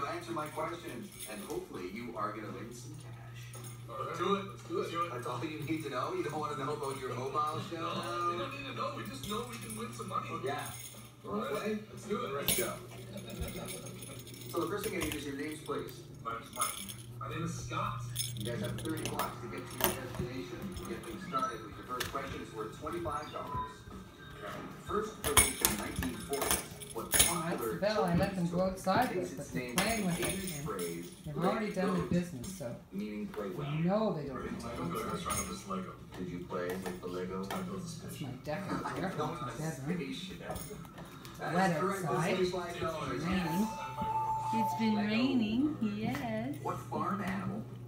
to answer my questions, and hopefully you are going to win some cash. Let's do it. Let's do it. That's all you need to know? You don't want to know about your mobile show? No, we don't need to know. We just know we can win some money. Yeah. All right. Let's do it. Let's go. So the first thing I need is your names, please. My name is Scott. You guys have 30 blocks to get to your destination. To get things started with your first question is worth $25. First released in 1940. What popular Bell, I let them go outside takes with, but its they're name playing with from it. English phrase, They've already done their business, so meaning play well. no, they don't. I go to the restaurant with this Lego. Did you play with the Lego? I built this That's fish. my deck out there. That's my bedroom. That Wet is correct. outside. This is $25. Raining. It's been raining, yes. What farm animal